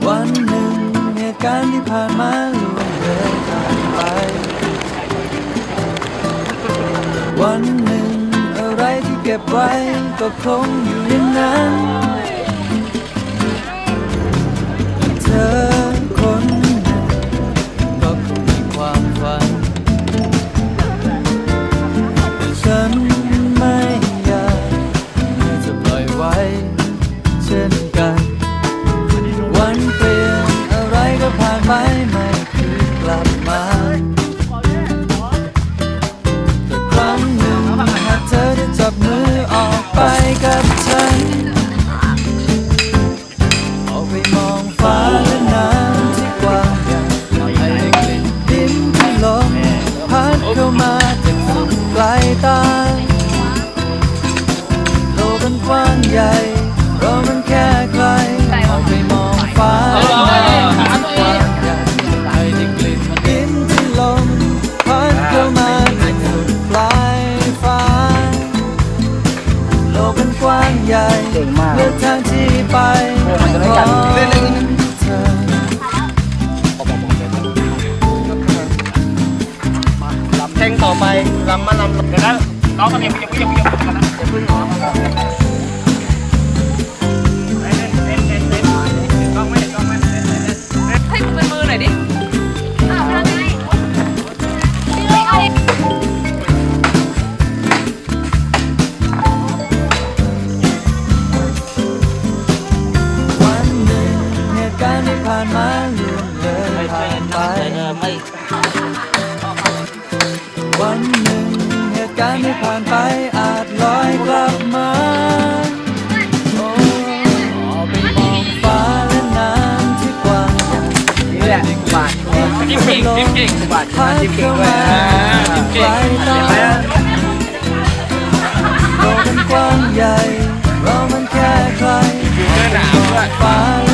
วันหนึ่งเหตุการณ์ที่ผ่านมาล่วงเลยผ่านไปวันหนึ่งอะไรที่เก็บไว้ก็คงอยู่อย่างนั้นเธอคนหนึ่งก็คงมีความฝันแต่ฉันไม่อยากที่จะปล่อยไว้เช่นกันวันเปลี่ยนอะไรก็ผ่านไปไม่คืนกลับมาแต่ครั้งหนึ่งหากเธอได้จับมือออกไปกับฉันออกไปมองฟ้าและน้ำที่กว้างใหญ่ให้ได้กลิ่นดินที่ลมพัดเข้ามาจากสุดปลายตาโลกมันกว้างใหญ่เรามันแค่ไกลออกไปมองฟ้าและน้ำที่กว้างใหญ่ให้ได้กลิ่นดินที่ลมพัดเข้ามาจากสุดปลายฟ้าโลกมันกว้างใหญ่เลือกทางที่ไปของเธอเพลงต่อไปลำมาลำเดี๋ยวนะน้องก็ยังกันนะจะพึ่งน้องให้มึงเป็นมือหน่อยดิอ้าวไม่ได้วันหนึ่งเหตุการณ์ที่ผ่านมาล่วงเลยผ่านไปวันหนึ่งเหตุการณ์ที่ผ่านไปอาจลอยกลับมาโอ้ออกไปมองฟ้าและน้ำที่กว้างใหญ่นี่แหละบาทจิ้มเก่งจิ้มเก่งบาทจิ้มเก่งด้วยจิ้มเก่งโลกมันกว้างใหญ่เรามันแค่ใครอยู่หน้าหนาวด้วยฟ้า